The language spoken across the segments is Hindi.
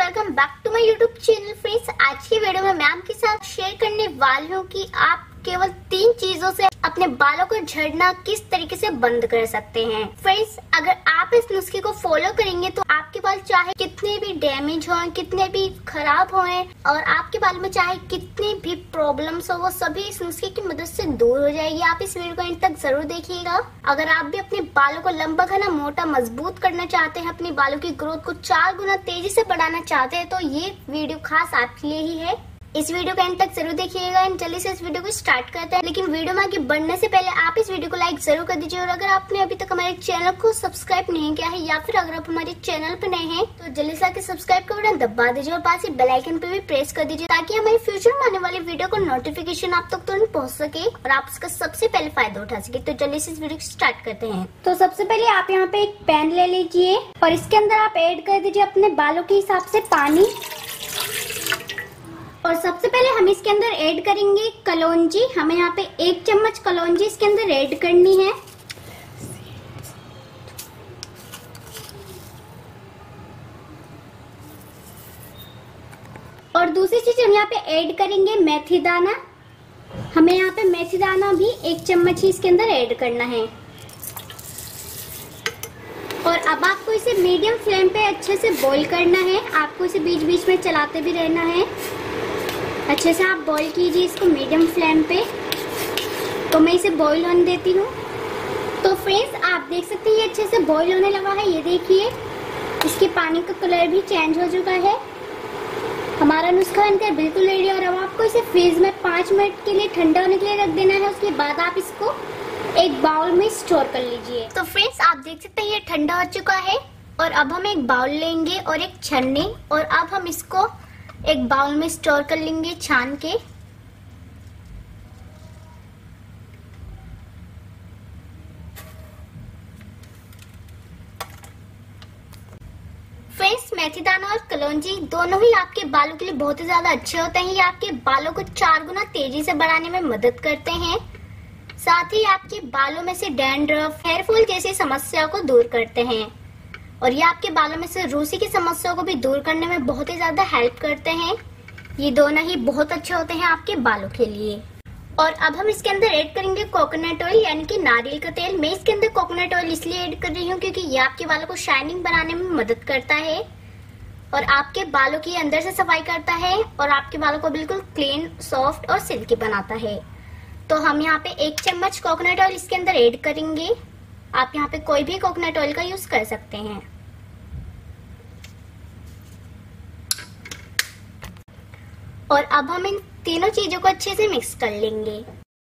Welcome back to my YouTube channel friends. आज की वीडियो में मैं आपके साथ शेयर करने वाली हूँ कि आप केवल 3 चीजों से अपने बालों को झड़ना किस तरीके से बंद कर सकते हैं। फ्रेंड्स, अगर आप इस नुस्खे को फॉलो करेंगे तो आपके बाल चाहे कितने भी डैमेज हों, कितने भी खराब हों और आपके बाल में चाहे कितनी भी प्रॉब्लम्स हो, वो सभी इस नुस्खे की मदद से दूर हो जाएगी। आप इस वीडियो को अंत तक जरूर देखिएगा। अगर आप भी अपने बालों को लंबा, घना, मोटा, मजबूत करना चाहते हैं, अपने बालों की ग्रोथ को 4 गुना तेजी से बढ़ाना चाहते हैं, तो ये वीडियो खास आपके लिए ही है। इस वीडियो को अंत तक जरूर देखिएगा। चलिए से इस वीडियो को स्टार्ट करते हैं। लेकिन वीडियो में आगे बढ़ने से पहले आप इस वीडियो को लाइक जरूर कर दीजिए। और अगर आपने अभी तक हमारे चैनल को सब्सक्राइब नहीं किया है या फिर अगर आप हमारे चैनल पर नए हैं तो जल्दी से आके सब्सक्राइब का बटन दबा दीजिए और पास ही बेल आइकन पे भी प्रेस कर दीजिए ताकि हमारे फ्यूचर में आने वाली वीडियो को नोटिफिकेशन आप तक तुरंत पहुँच सके और आप उसका सबसे पहले फायदा उठा सके। तो जल्दी से इस वीडियो को स्टार्ट करते हैं। तो सबसे पहले आप यहाँ पे एक पैन ले लीजिए और इसके अंदर आप ऐड कर दीजिए अपने बालों के हिसाब से पानी। और सबसे पहले हम इसके अंदर ऐड करेंगे कलौंजी। हमें यहाँ पे 1 चम्मच कलौंजी इसके अंदर ऐड करनी है। और दूसरी चीज हम यहाँ पे ऐड करेंगे मेथी दाना। हमें यहाँ पे मेथी दाना भी 1 चम्मच ही इसके अंदर ऐड करना है। और अब आपको इसे मीडियम फ्लेम पे अच्छे से बॉईल करना है। आपको इसे बीच बीच में चलाते भी रहना है। अच्छे से आप बॉईल कीजिए इसको मीडियम फ्लेम पे। तो मैं इसे बॉईल होने देती हूँ। तो फ्रेंड्स, आप देख सकते हैं ये अच्छे से बॉईल होने लगा है। ये देखिए इसके पानी का कलर भी चेंज हो चुका है। हमारा नुस्खा बनकर बिल्कुल रेडी है। और अब आपको इसे फ्रीज में 5 मिनट के लिए ठंडा होने के लिए रख देना है। उसके बाद आप इसको एक बाउल में स्टोर कर लीजिए। तो फ्रेंड्स, आप देख सकते हैं ये ठंडा हो चुका है। और अब हम एक बाउल लेंगे और एक छन्नी और अब हम इसको एक बाउल में स्टोर कर लेंगे छान के। फ्रेंड्स, मेथी दाना और कलौंजी दोनों ही आपके बालों के लिए बहुत ही ज्यादा अच्छे होते हैं। ये आपके बालों को 4 गुना तेजी से बढ़ाने में मदद करते हैं। साथ ही आपके बालों में से डैंड्रफ, हेयर फॉल जैसी समस्याओं को दूर करते हैं। और ये आपके बालों में से रूसी की समस्याओं को भी दूर करने में बहुत ही ज्यादा हेल्प करते हैं। ये दोनों ही बहुत अच्छे होते हैं आपके बालों के लिए। और अब हम इसके अंदर ऐड करेंगे कोकोनट ऑयल यानी कि नारियल का तेल। मैं इसके अंदर कोकोनट ऑयल इसलिए ऐड कर रही हूँ क्योंकि ये आपके बालों को शाइनिंग बनाने में मदद करता है और आपके बालों की अंदर से सफाई करता है और आपके बालों को बिल्कुल क्लीन, सॉफ्ट और सिल्की बनाता है। तो हम यहाँ पे 1 चम्मच कोकोनट ऑयल इसके अंदर ऐड करेंगे। आप यहाँ पे कोई भी कोकोनट ऑयल का यूज कर सकते हैं। और अब हम इन तीनों चीजों को अच्छे से मिक्स कर लेंगे।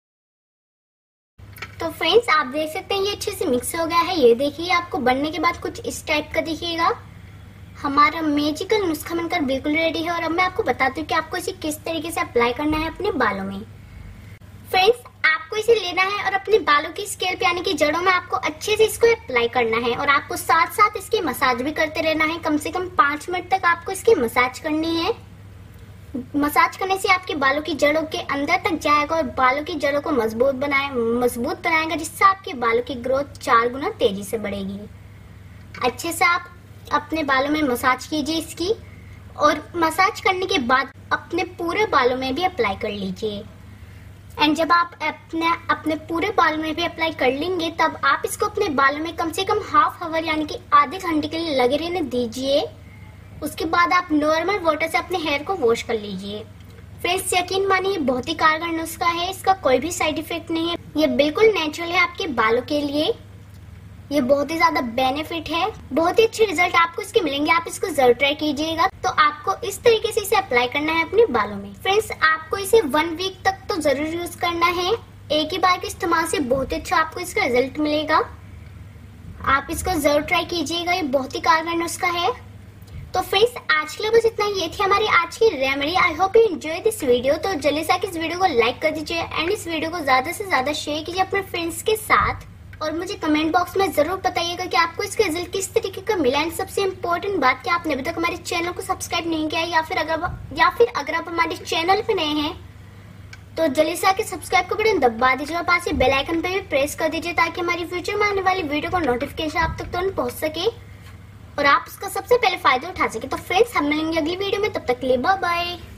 तो फ्रेंड्स, आप देख सकते हैं ये अच्छे से मिक्स हो गया है। ये देखिए आपको बनने के बाद कुछ इस टाइप का दिखेगा। हमारा मैजिकल नुस्खा बनकर बिल्कुल रेडी है। और अब मैं आपको बताती हूँ कि आपको इसे किस तरीके से अप्लाई करना है अपने बालों में। फ्रेंड्स, आपको इसे लेना है और अपने बालों की स्कैल्प यानी कि जड़ों में आपको अच्छे से इसको अप्लाई करना है। और आपको साथ साथ इसकी मसाज भी करते रहना है। कम से कम 5 मिनट तक आपको इसकी मसाज करनी है। मसाज करने से आपके बालों की जड़ों के अंदर तक जाएगा और बालों की जड़ों को मजबूत बनाएगा, जिससे आपके बालों की ग्रोथ 4 गुना तेजी से बढ़ेगी। अच्छे से आप अपने बालों में मसाज कीजिए इसकी। और मसाज करने के बाद अपने पूरे बालों में भी अप्लाई कर लीजिए। एंड जब आप अपने पूरे बालों में भी अप्लाई कर लेंगे तब आप इसको अपने बालों में कम से कम हाफ आवर यानी कि आधे घंटे के लिए लगे रहने दीजिए। उसके बाद आप नॉर्मल वाटर से अपने हेयर को वॉश कर लीजिए। फ्रेंड्स, यकीन मानिए बहुत ही कारगर नुस्खा है। इसका कोई भी साइड इफेक्ट नहीं है। ये बिल्कुल नेचुरल है आपके बालों के लिए। ये बहुत ही ज्यादा बेनिफिट है। बहुत ही अच्छे रिजल्ट आपको इसके मिलेंगे। आप इसको जरूर ट्राई कीजिएगा। तो आपको इस तरीके से इसे अप्लाई करना है अपने बालों में। फ्रेंड्स, आपको इसे 1 वीक तक तो जरूर यूज करना है। एक ही बार के इस्तेमाल से बहुत अच्छा आपको इसका रिजल्ट मिलेगा। आप इसको जरूर ट्राई कीजिएगा। ये बहुत ही कारगर नुस्खा है। तो फ्रेंड्स, आज के लिए बस इतना। ये थी हमारी आज की remedy. I hope you enjoy this video. तो जल्दी से इस वीडियो को लाइक कर दीजिए एंड इस वीडियो को ज्यादा से ज्यादा शेयर कीजिए अपने फ्रेंड्स के साथ। और मुझे कमेंट बॉक्स में जरूर बताइएगा कि आपको इसका रिजल्ट किस तरीके का मिला। एंड सबसे इम्पोर्टेंट बात कि आपने अभी तक हमारे चैनल को सब्सक्राइब नहीं किया है या फिर अगर आप हमारे चैनल पे नए हैं तो जल्दी से आके सब्सक्राइब का बटन दबा दीजिए और पास बेल आइकन पे भी प्रेस कर दीजिए ताकि हमारी फ्यूचर में आने वाली वीडियो का नोटिफिकेशन आप तक तुरंत पहुंच सके। और आप उसका सबसे पहले फायदा उठा सके। तो फ्रेंड्स हम मिलेंगे अगली वीडियो में, तब तक के लिए बाय बाय।